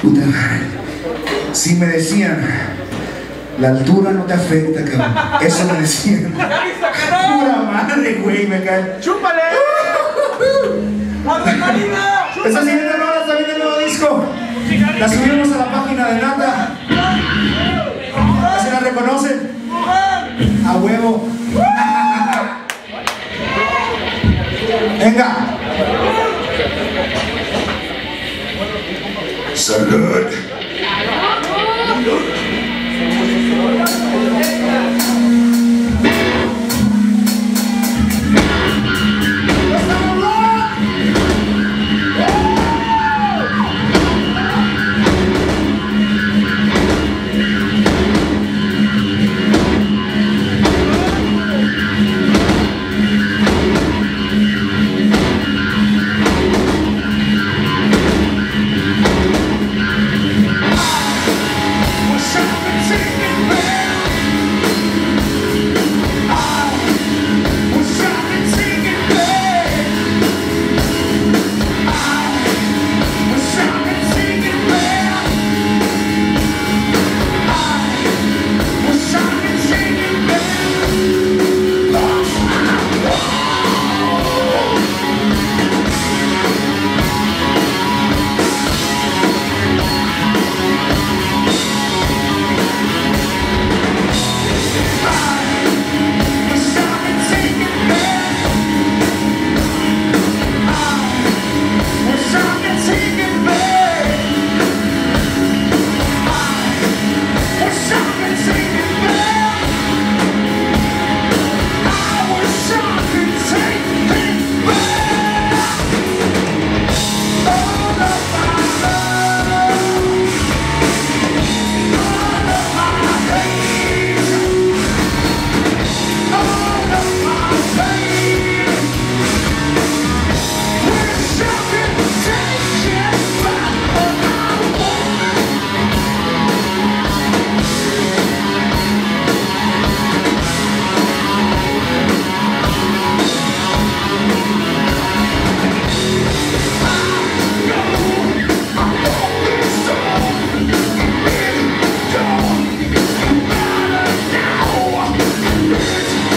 Puta madre. Sí me decían, la altura no te afecta, cabrón. Eso me decían. Pura madre, güey, me cae. ¡Chúpale! ¡Adrenalina! Esta siguiente rola está bien el nuevo disco. La subimos a la página de Nata. ¿Se la reconocen? A huevo. Venga. Salud.